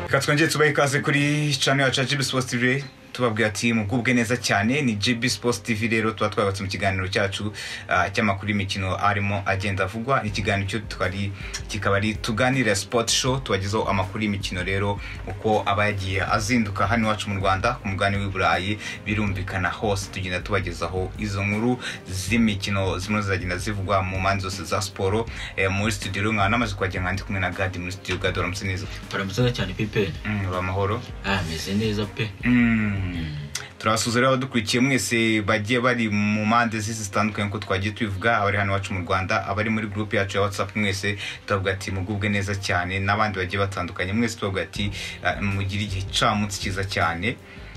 Katwongeye tubaye ikaze kuri channel yacu GB Sports TV tubabwira ati mugubwe neza cyane ni GB Sports TV rero tuba twabatse mu kiganiro cyacu cy'amakuru y'imikino arimo agenda avugwa ikiganiro cyo kikabari tuganira sport show tubagezaho amakuru y'imikino rero uko abagiye azinduka hano wacu mu Rwanda ku mugani w'Iburayi birumvikana hose tugenda tubagezaho izo nkuru z'imikino zimwe zagenda zivugwa mu manzi zose za sport muri studio nkana namaze kwajya nkandi kumwe na Gadi muri studio Gadi uramutse Paramutse cyane Pipe amahoro meze neza pe turasuze rero dukurikiye mwese bagiye bari mu mande zitandukanye ko twagiye tubivuga abari hano wacu mu Rwanda abari muri group yacu ya WhatsApp mwese tuvuga ati mugubwe neza cyane nabandi bagiye batandukanye mwese tuvuga ati mugire igihe camutse kiza cyane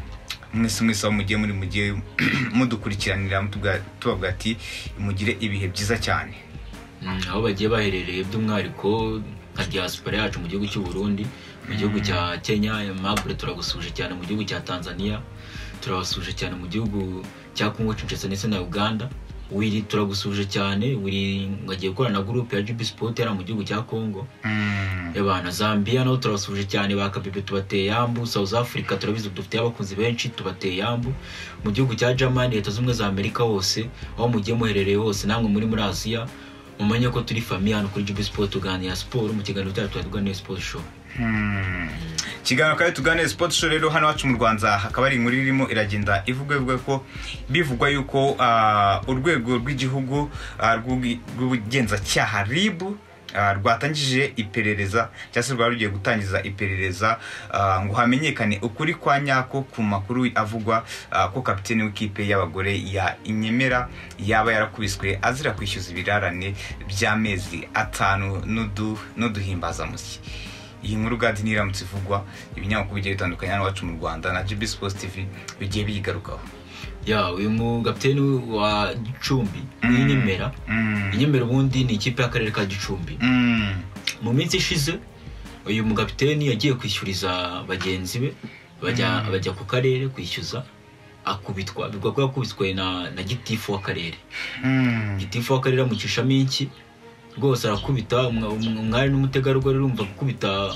mwese aho mugiye mudukurikiranira tuvuga ati mugire ibihe byiza cyane aho bagiye baherereye by'umwariko nka diaspora yacu mu gihugu cy'u Burundi mu gihugu cya Kenya Mabure turagusuje cyane mu gihugu cya Tanzania turabasuje cyane mu gihugu cya Congo ndetse na Uganda wiri turagusuje cyane wiri ngagiye gukora na group ya GB Sport yara mu gihugu cya Congo ebana Zambia no turabasuje cyane bakabibe tubateye yambu South Africa turabizi dufite abakunzi benshi tubateye yambu mu gihugu cya Germany leta zumwe za Amerika hose aho mugiye muherereye hose namwe muri Asia umenye ko turi famille hano kuri GB Sport tuganira sport mu kiganiro cyacu tuganira sport show kiganiro kandi tuganira sport show rero hano wacu mu Rwanda hakaba ari inkuru irimo iragenda ivuga ko bivugwa yuko urwego rw'igihugu rw'ubugenzacyaha RIB rwatangije iperereza cyase rwarugiye gutangiza iperereza ngo hamenyekane ukuri kwa nyako ku makuru avugwa ko kapiteni w'ikipe y'abagore ya Inyemera yaba yarakubiswe azira kwishyuza ibirarane by'amezi 5 n'uduhimbaza musi iyi nkuru Gadi niramutse ivugwa ibinyamakuru bigiye bitandukanye hano wacu mu Rwanda na GB Sports TV bigiye bigarukaho uyu mu kapiteni wa Gicumbi Inyemera Inyemera ubundi ni ikipe y'akarere ka Gicumbi mu minsi ishize uyu mu kapiteni yagiye kwishyuriza bagenzi be bajya ku karere kwishyuza akubitwa bigwa ko yakubiswe na gitifu w'akarere gitifu w'akarere mu Kishaminki rwose arakubita umwari n'umutegarugori urumva gukubita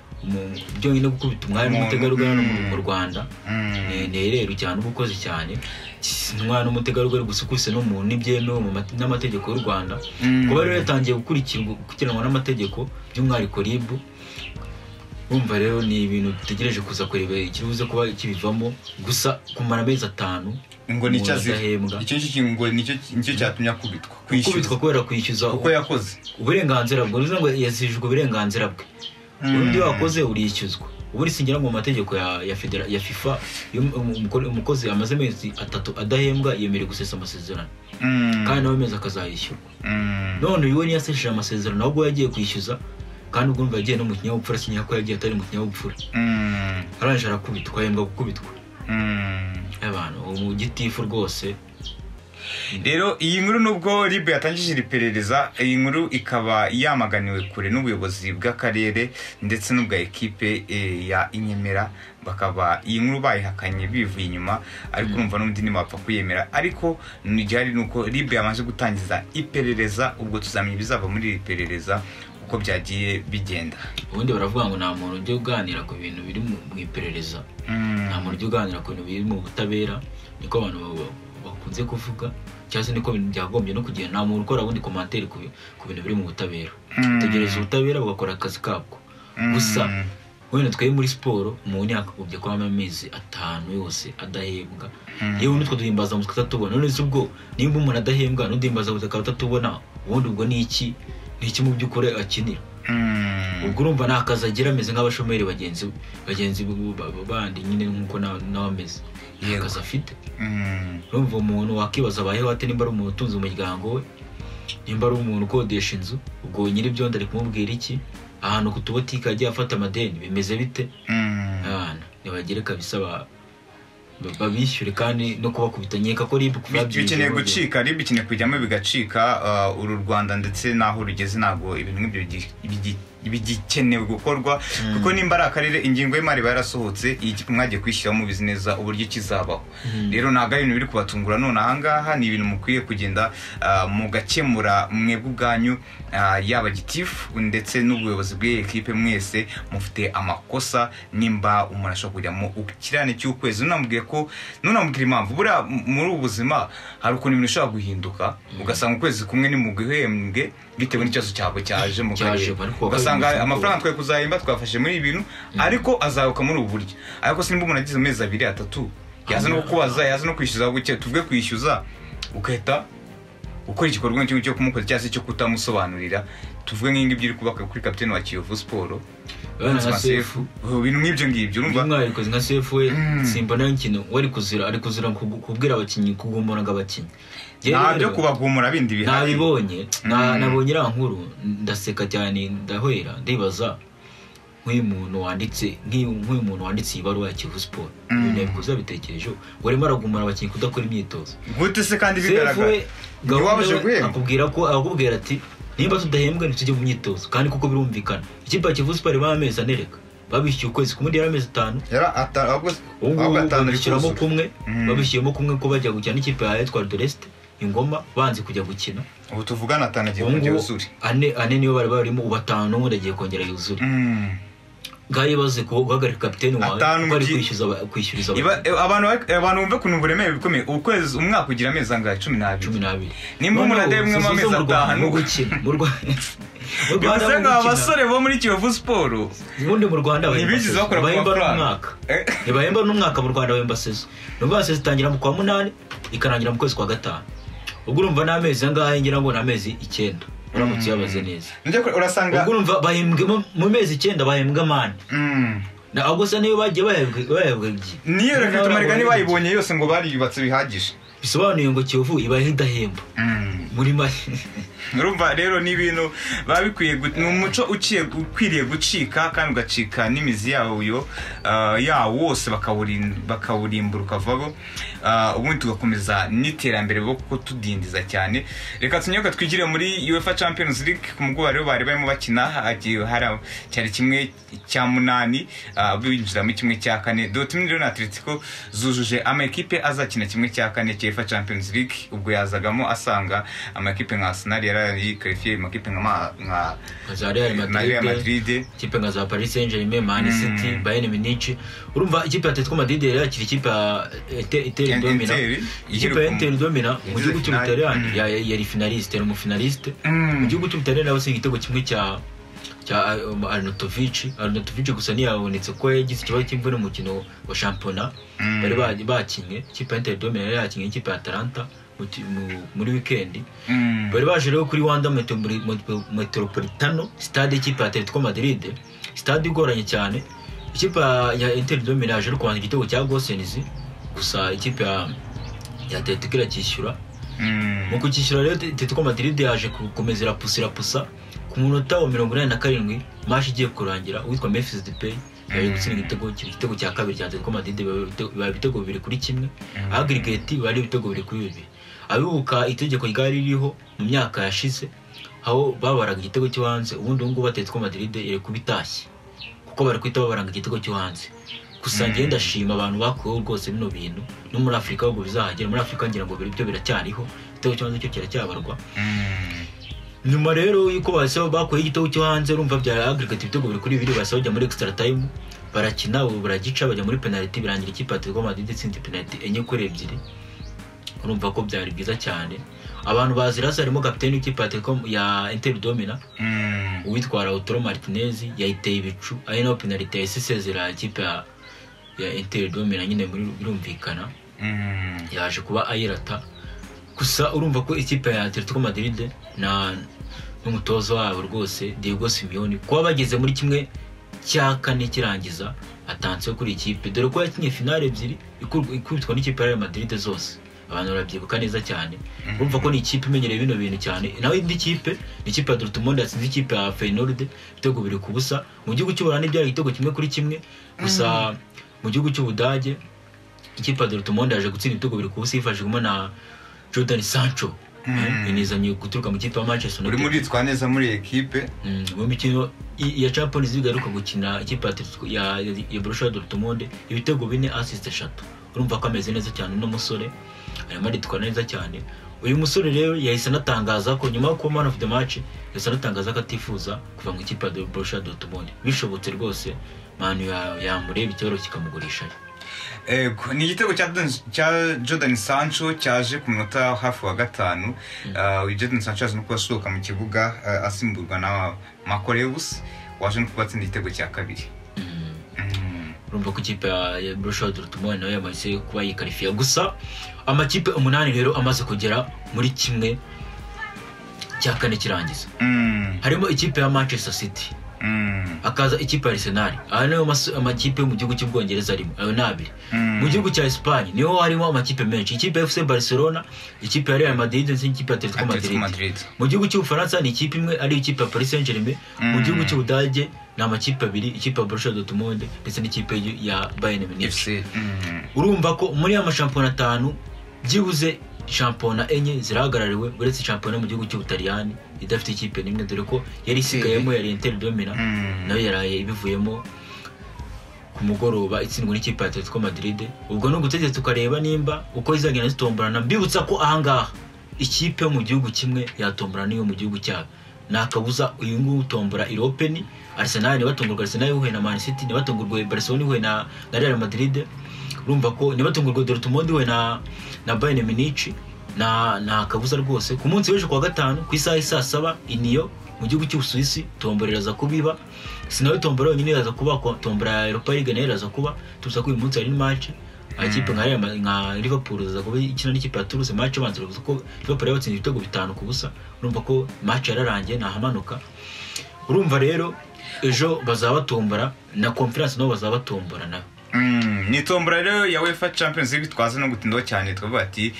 byo nyine gukubita umwari n'umutegarugori mu Rwanda rero cyane ubukoze cyane umwana n'umutegarugori gusukuse no mu n'ibyemewe mu n'amategeko y'u Rwanda kuba rero yatangiye gukurikiranwa n'amategeko by'umwariko RIB umva rero ni ibintu dutegereje kuza kureba ikibuze kuba kibivamo gusa kumara amezi 5 ngo nicyo cyatumye kubitwa kubera kwishyuza uko yakoze uburenganzira bwo ngo yazijwe uburenganzira bwe urundi wakoze urishyuzwa uburi singira mu mategeko ya FIFA umukozi amaze amezi 3 adahembwa yemereye gusesa amasezerano kandi nawe meza akazayishyurwa none uyu ni yasesheje amasezerano ahubwo yagiye kwishyuza kandi ubwo umva yagiye no mu kinyabupfura kinyako yagiye atari mu kinyabupfura aranje arakubitwa yembwa gukubitwa abantu mu gitifu rwose rero iyi nkuru nubwo RIB yatangije iperereza iyi nkuru ikaba yamaganiwe kure n'ubuyobozi bw'akarere ndetse n'ubwa ekipe ya Inyemera bakaba iyi nkuru bayihakanye bivuye inyuma ariko urumva n'undi nimapfa kuyemera ariko nijari nuko RIB yamaze gutangiza iperereza ubwo tuzamenye bizava muri iri perereza uko byagiye bigenda ubundi baravuga ngo nta muntu ujye uganira ku bintu biri mu iperereza nta muntu ujye uganira ku bintu biri mu butabera niko abantu bakunze kuvuga cyase niko byagombye no kugenda nta muntu ukora ubundi commentaire ku bintu biri mu butabera tegereza ubutabera bugakora akazi kabwo gusa wenda twaye muri sport umuntu yakagobye kwa amezi 5 yose adahembwa yewe nitwo duhimbaza mu twatubona none ubwo nimba umuntu adahembwa n'udimbaza buzakaba tatubona ubundi ubwo ni iki mu byukore akinira ubwo urumva nakaza agira ameze nk'abashomeri bagenzi bandi nyine nkuko nawameze yakaza afite urumva umuntu wakibaza abayeho ate nimba ari umuntu utunze umuryango we nimba ari umuntu ukodesha inzu ubwo nyiri byo ndari kumubwira iki ahantu kutubotika agiye afata amadeni bimeze bite nibagire kabisa babishyure kandi no kubakubita nyeka ko RIB bikeneye gucika RIB ikeneye kujyamo bigacika uru Rwanda ndetse naho rugeze nago ibintu nk'ibyo bigikenewe gukorwa kuko nimba ari akarere ingingo y'imari barasohotse iyi kipe mwagiye kwishyiramo bizi neza uburyo kizabaho rero ntabwo ari ibintu biri kubatungura none ahangaha ni ibintu mukwiye kugenda mugakemura mwebwe ubwanyu yaba gitifu ndetse n'ubuyobozi bw'iyi kipe mwese mufite amakosa nimba umuntu ashobora kujyamo ukirane cy'ukwezi nunamubwiye impamvu buriya muri ubu buzima hari ukuntu ibintu bishobora guhinduka ugasanga ukwezi kumwe ni mu guhembwe bitewe n'ikibazo cyabo cyaje mu karere ugasanga amafaranga twe kuzahemba twafashe muri ibintu ariko azaruka muri ubu buryo ariko simba umuntu agize amezi 2-3 yaza no kubaza yaza no kwishyuza guke tuvuge kwishyuza ukahita ukora igikorwa cyo kumukoza cyase cyo kutamusobanurira tuvuge nk'ingi byiri kubaka kuri kapiteni wa Kiyovu Sport bana sefu ibintu nk'ibyo ngibyo urumva mwari nka sefu we simba nankino wari kuzira ari kuzira kubwira abakinyi kugumbona ngabakinyi ntabyo kubagumura bindi bihari nabibonye nabonye irankuru ndaseka cyane ndahwera ndibaza nk'umuntu wanditse ibaruwa ya Kiyovu Sport n'ibyo kuzabitekereje warimo aragumura abakinyi kudakora imyitozo gute se kandi bigaragara gahunda akubwira ko akubwira ati nimba tudahembwe ntitujye mu myitozo kandi kuko birumvikana ikipe ya Kiyovu Sport bamezi anereka babishyuye ukwezi kumwe yaramezi 5 babishyiramo kumwe babishyiramo kumwe ko bajya gukina n'ikipe ya Etoile de l'Est Ingoma banze kujya gukina ubu tuvugana atanagiye kongera yuzuri ane niyo bari barimo ubatanu n'undi agiye kongera yuzuri gaye baze guhagarika kapiteni wawe bari kwishyuriza abantu bumve kuntu buremeye bikomeye ukwezi umwaka ugira amezi angahe 12 nimba umuntu ademwe mu amezi 5 gukina mu Rwanda bivuze abasore bo muri Kiyovu Sport ubundi mu Rwanda nibigize bakora umwaka ntibahemba n'umwaka mu Rwanda bahemba sezo n'ubwo sezo itangira mu kwa 8 ikarangira mu kwezi kwa 5 ubwo urumva n'amezi angahe ngira ngo n'amezi 9 uramutse yabaze neza urasanga ubwo urumva bahembwe mu mezi 9 bahembwa mani na agusa niyo bagiye bahembwe niyo reka tumarigani bayibonye yose ngo bariyubatse bihagije bisobanuye ngo Kiyovu ibahe idahemba muri make urumva rero ni ibintu babikwiye umuco ukwiriye gucika kandi ugacika n'imizi yawo wose bakawurimbura ukavaho ubundi tugakomeza n'iterambere kuko tudindiza cyane reka tunyoka twigire muri UEFA Champions League ku mugoroba rero bari barimo bakina cyari kimwe cya 8 binjira mu kimwe cya 4 Dortmund rero na Atletico zujuje amakipe azakina kimwe cya 4 cya UEFA Champions League ubwo yazagamo asanga amakipe nka Arsenal yari qualifié amakipe nka Real Madrid ikipe nka za Paris Saint-Germain Man City Bayern Munich urumva ikipe ya Atletico Madrid yari yakiri ikipe ya Inter Domina ikipe ya Inter Domina mu gihugu cy'Ubutaliyani yari finaliste mu finaliste mu gihugu cy'Ubutaliyani nawe igitego kimwe cya Arnautovic gusa ntiyabonetse ko yagize ikibazo cy'imvune mu mukino wa shampiyona bari bakinye ikipe ya Inter Domina yari yakinye ikipe ya Atalanta muri weekend bari baje rero kuri Wanda Metropolitano stade ikipe ya Atletico Madrid stade igoranye cyane ikipe ya Inter Domina yaje kwandika igitego cya Gosens gusa ikipe ya Atletico irakishyura mu kukishyura rero Atletico Madrid yaje gukomeza pusa ku munota wa 87 match igiye kurangira witwa Memphis Depay yari gutsinda igitego cya kabiri cya Atletico Madrid ibitego 2-1 aggregate bari ibitego 2-2 abibuka itegeko ryari ririho mu myaka yashize aho babaraga igitego cyo hanze ubundi ngo Atletico Madrid iri kubitashye kuko bari kwita babaranga igitego cyo hanze gusa ngenda ndashima abantu bakuyeho rwose bino bintu no muri Afrika ubwo bizahagera muri Afrika ngira ngo byo biracyariho igitego cyo hanze cyo kiracyabarwa nyuma rero yuko bakuye igitego cyo hanze urumva bya aggregate ibitego 2-2 bajya muri extra time barakina baragica bajya muri penalty birangira ikipe Atletico Madrid itsinze penalty enye kuri 2 urumva ko byari byiza cyane abantu bazirasa harimo kapiteni w'ikipe ya Inter Domina uwitwara Lautaro Martinez yayiteye ibicu ari naho penalty yasezera ikipe ya Inter Domina nyine muri birumvikana yaje kuba ayirata gusa urumva ko ikipe ya Atletico Madrid n'umutozo wabo rwose Diego Simeone kuba bageze muri kimwe cya 4 kirangiza atanze kuri ikipe dore ko yakinye finale ebyiri ikubitwa n'ikipe ya Real Madrid zose abantu barabyibuka neza cyane urumva ko ni ikipe imenyereye bino bintu cyane nawe indi kipe ni ikipe ya Dortmund yatsinze ikipe ya Feyenoord ibitego 2-0 mu gihugu cy'Uburani byari igitego 1-1 gusa mu gihugu cy'Ubudage ikipe ya Dortmund yaje gutsinda ibitego 2-0 ifashijwemo na Jordan Sancho inizanye guturuka mu kipe ya Manchester United. Uri muri twaneza muri equipe. Mu mikino ya Champions League aruka gukina ikipe ya Borussia Dortmund ibitego 4 assist 3. Urumva ko ameze neza cyane no musore. Arimo aritwara neza cyane. Uyu musore rero yahise anatangaza ko nyuma yo kuba man of the match yahise anatangaza ko atifuza kuva mu ikipe ya Borussia Dortmund. Bishobotse rwose manu yamureba icyoro kikamugurisha. Ni igitego cya Jordan Sancho cyaje ku minota hafi wa 5. Jordan Sancho aje no kubasohoka mu kibuga asimburwa na Makoreus waje no kubatsinda igitego cya kabiri. Urumva ko ikipe ya Borussia Dortmund nayo yamaze kuba yikarifiya gusa amakipe 8 rero amaze kugera muri kimwe cya kane kirangiza. Harimo ikipe ya Manchester City. Akaza ikipe ya Arsenal. Nayo amakipe mu gihugu cy'Ubwongereza arimo ayo nabiri. Mu gihugu cya Espagne niho harimo amakipe menshi. Ikipe ya FC Barcelona, ikipe ya Real Madrid ndetse n'ikipe ya Atletico Madrid. Mu gihugu cy'Ubufaransa ni ikipe imwe ari ikipe ya Paris Saint-Germain. Mu gihugu cy'Ubudage ni amakipe abiri, ikipe ya Borussia Dortmund ndetse n'ikipe ya Bayern Munich. Urumva ko muri ama shampiyona 5 byibuze shampiyona enye zirahagarariwe uretse shampiyona mu gihugu cy'Ubutaliyani idafite ikipe nimwe dore ko yari isigayemo yari Inter de Milan nayo yaraye ibivuyemo ku mugoroba itsindwa n'ikipe ya Atletico Madrid. Ubwo no gutegetse tukareba nimba uko izagenda zitomborana. Mbibutsa ko ahangaha ikipe mu gihugu kimwe yatomborana niyo mu gihugu cyabo. Nakabuza uyu nguyu utombora European. Arsenal ni batongorwa Arsenal yuhe na Man City, ni batongorwa Barcelona yuhe na Real Madrid. Urumva ko ni batongorwa Dortmund yuhe na Bayern Munich. Na kabuza rwose ku munsi w'ejo kwa 5 ku isaha 7 iniyo mu gihugu cy'Ubusuwisi tomborera za kubiba. Sinawe tombora nyine yaza kuba tombora Europa League nayo yaza kuba tuza ko uyu munsi ari match ikipe nka Liverpool za kuba ikina n'ikipe ya Toulouse match banzira ko Liverpool yabatsinze ibitego 5 ku busa. Urumva ko match yararangiye nahamanuka. Urumva rero ejo bazaba tombora na conference no bazaba tombora na ni tombora rero ya UEFA Champions League twaza no gutindaho cyane twavuga ati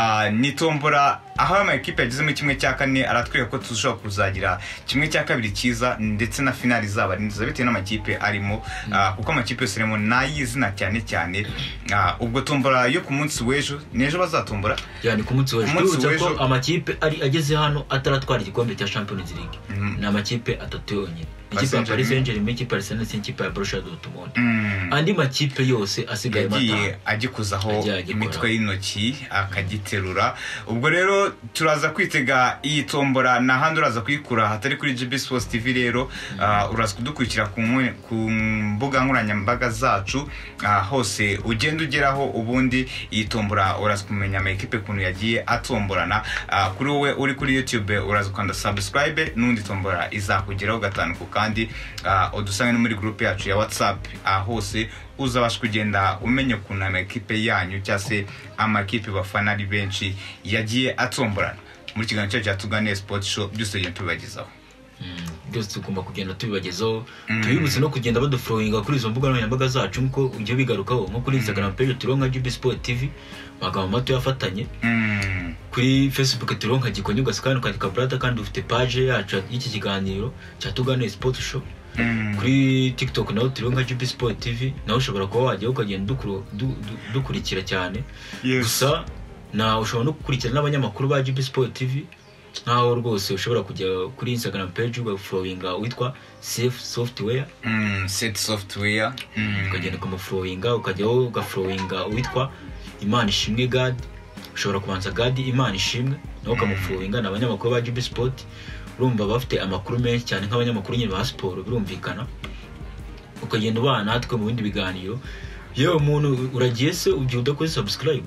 ni tombora aho ama equipe yagize mu kimwe cya kane aratwereka ko tuzoshobora kuzagira kimwe cya kabiri cyiza ndetse na finali zaba rindiza bitewe n'amakipe arimo kuko amakipe yose arimo nayizina cyane ubwo tombora yo ku munsi w'ejo nejo bazatombora yani ku munsi w'ejo ko amakipe ari ageze hano ataratwara igikombe cya Champions League na amakipe atatu yonyine ikipe ya Paris Saint-Germain, ikipe ya Arsenal ndetse n'ikipe ya Borussia Dortmund. Andi makipe yose asigaye yagiye agikuzaho imitwe y'intoki akagiterura. Ubwo rero turaza kwitega iyi tombora na handi uraza kuyikura hatari kuri GB Sports TV. Rero uraza kudukurikira ku mbuga nkoranyambaga zacu hose ugenda ugeraho. Ubundi iyi tombora uraza kumenya ama equipe kuntu yagiye atomborana. Kuri wowe uri kuri YouTube uraza kwanda subscribe n'undi tombora izakugeraho gatanu kandi udusange no muri group yacu ya WhatsApp hose uzabasha kugenda umenya kuntu ama equipe yanyu cyase amakipe bafana ari benshi yagiye atomborana. Muri kiganiro cyacu Tugane Sport Show byose tugenda tubibagezaho. Byose tugomba kugenda tubibagezaho. Tubibutse no kugenda baduflowinga kuri izo mbuga nkoranyambaga zacu nko ujye bigarukaho nko kuri Instagram page turonka GB Sport TV bagaba mato yafatanye. Kuri Facebook turonka Gikonyuga scan ukandika brother kandi ufite page yacu y'iki kiganiro cya Tugane Sport Show. Kuri TikTok naho turonka GB Sport TV naho ushobora kuba wajya ukagenda dukurikira cyane. Gusa na ushobora no gukurikira n'abanyamakuru ba GB Sport TV naho rwose ushobora kujya kuri Instagram page ugaflowinga witwa Safe Software. Set Software. Ukagenda kumuflowinga ukajyaho ugaflowinga witwa Imana Ishimwe God. Ushobora kubanza God Imana Ishimwe naho ukamuflowinga n'abanyamakuru ba GB Sport. Urumva bafite amakuru menshi cyane nk'abanyamakuru nyine ba sport birumvikana. Ukagenda ubana natwe mu bindi biganiro. Yewe umuntu uragiye se ugiye udakoze subscribe.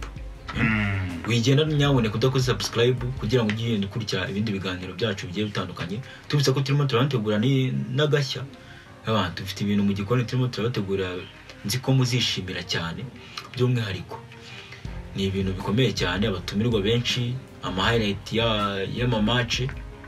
Wigenda nyabone kudakoze subscribe kugira ngo ugende kurya ibindi biganiro byacu bigiye bitandukanye. Tubitsa ko turimo turabategura n'agashya. Abantu dufite ibintu mu gikoni turimo turabategura nzi ko muzishimira cyane by'umwihariko. Ni ibintu bikomeye cyane abatumirwa benshi ama highlight ya match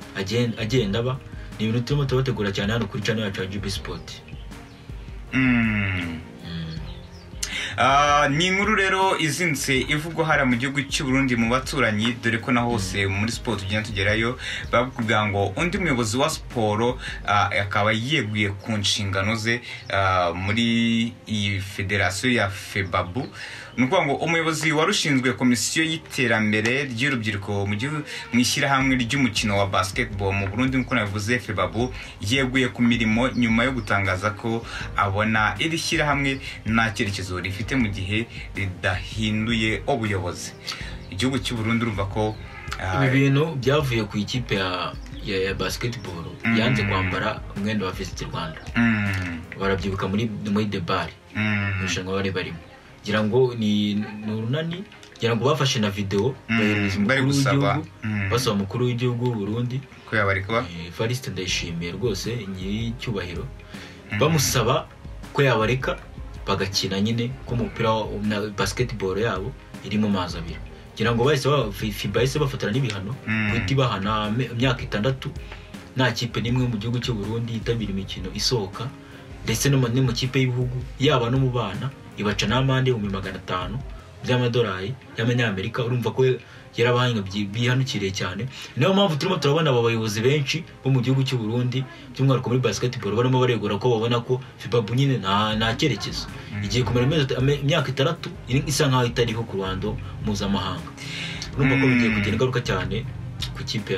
agenda aba ni ibintu turimo turabategura cyane hano kuri channel yacu ya GB Sport. ni inkuru rero izinze ivugwa hara mu gihugu cy'u Burundi mu baturanyi, dore ko na hose muri sport tugenda tugerayo bavuga ngo undi muyobozi wa sport akaba yeguye ku nshingano ze muri iyi federation ya FEBABU. Nukuvuga ngo umuyobozi warushinzwe komisiyo y'iterambere ry'urubyiruko mu ishyirahamwe ry'umukino wa basketball mu Burundi nkuko nabivuze FEBABU yeguye ku mirimo nyuma yo gutangaza ko abona iri shyirahamwe nta cyerekezo rifite mu gihe ridahinduye ubuyobozi. Igihugu cy'u Burundi urumva ko ibi bintu byavuye ku ikipe ya basketball yanze kwambara umwenda wa Visit Rwanda. Barabyibuka muri debari mushanwa bari barimo, gira ngo ni urunani, gira ngo bafashe na video bari gusaba basaba mukuru w'igihugu Burundi ko yabareka Evariste Ndayishimiye rwose nyiri cyubahiro, bamusaba ko yabareka bagakina nyine ko umupira na basketball yabo iri mu mazi abiri. Gira ngo bahise FIBA ise bafatana n'ibihano kwiti bahana imyaka 6 nta kipe nimwe mu gihugu cy'u Burundi yitabira imikino isohoka, ndetse no mu kipe y'ibihugu yaba no mu bana ibaca n'amande 500 by'amadolari y'amanyamerika. Urumva ko yarabahanga bihanukiriye cyane. Niyo mpamvu turimo turabona aba bayobozi benshi bo mu gihugu cy'u Burundi by'umwihariko muri basketball barimo baregura ko babona ko FIBABU nyine nta cyerekezo igiye kumara imyaka 6 isa nkaho itariho ku ruhando mpuzamahanga. Urumva ko bigiye kugira ingaruka cyane ku kipe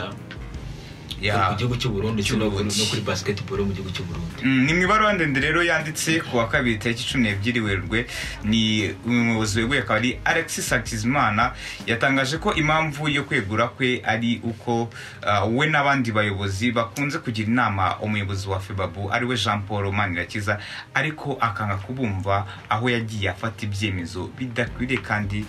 ku gihugu cy'u Burundi no kuri basketball mu gihugu cy'u Burundi. Ni mwibaruwa ndende rero yanditse ku wa 2 tariki 12 Werurwe, ni umuyobozi weguye akaba ari Alexis Hakizimana. Yatangaje ko impamvu yo kwegura kwe ari uko we n'abandi bayobozi bakunze kugira inama umuyobozi wa FEBABU ari we Jean Paul Manirakiza, ariko akanga kubumva aho yagiye afata ibyemezo bidakwiriye kandi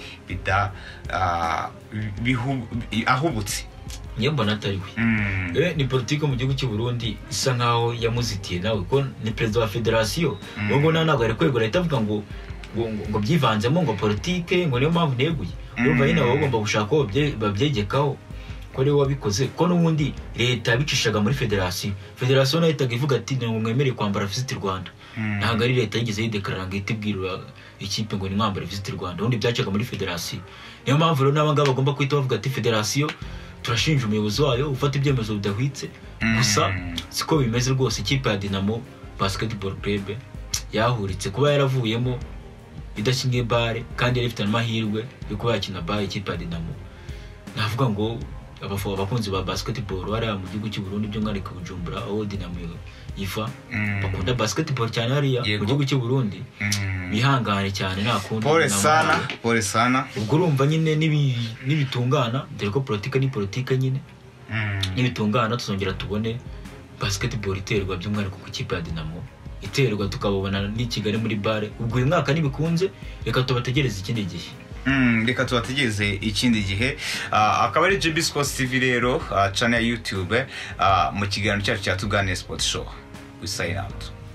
ahubutse. Niyo mbona atari we ni politiki mu gihugu cy'u Burundi isa nkaho yamuzitiye nawe ko ni president wa federation ngo ntabwo ari kwegura itavuga ngo byivanzemo ngo politiki ngo niyo mpamvu neguye. Urumva nyine bagomba gushaka ko babyegekaho ko rero wabikoze ko n'ubundi leta bicishaga muri federation nayo itaga ivuga ati ngo mwemereye kwambara Visit Rwanda. Ntabwo ari leta yigeze yidekarara ngo itibwirwa ikipe ngo ni mwambara Visit Rwanda, ubundi byacaga muri federation. Niyo mpamvu rero n'abangaba bagomba kwita bavuga ati federation turashinja umuyobozi wayo ufata ibyemezo bidahwitse. Gusa siko bimeze rwose. Ikipe ya Dinamo Basketball Club yahuritse kuba yaravuyemo idashingiye bare kandi yari ifite amahirwe yo kuba yakina bare. Ikipe ya Dinamo navuga ngo abakunzi ba basketball bari mu gihugu cy'u Burundi by'umwihariko Bujumbura aho Dinamo ifa bakunda basketball cyane hariya mu gihugu cy'u Burundi bihangane cyane nta kundi. Pole sana. Ubwo urumva nyine nibitungana, dore ko politika ni politika nyine. Nibitungana tuzongera tubone basketball iterwa by'umwihariko ku kipe ya Dinamo iterwa tukabona ni Kigali muri bare. Ubwo uyu mwaka nibikunze reka tubategereze ikindi gihe. Reka tubategereze ikindi gihe. Akaba ari JB Sports TV rero channel ya YouTube mu kiganiro cyacu cya Tuganire Sport Show. We sign out.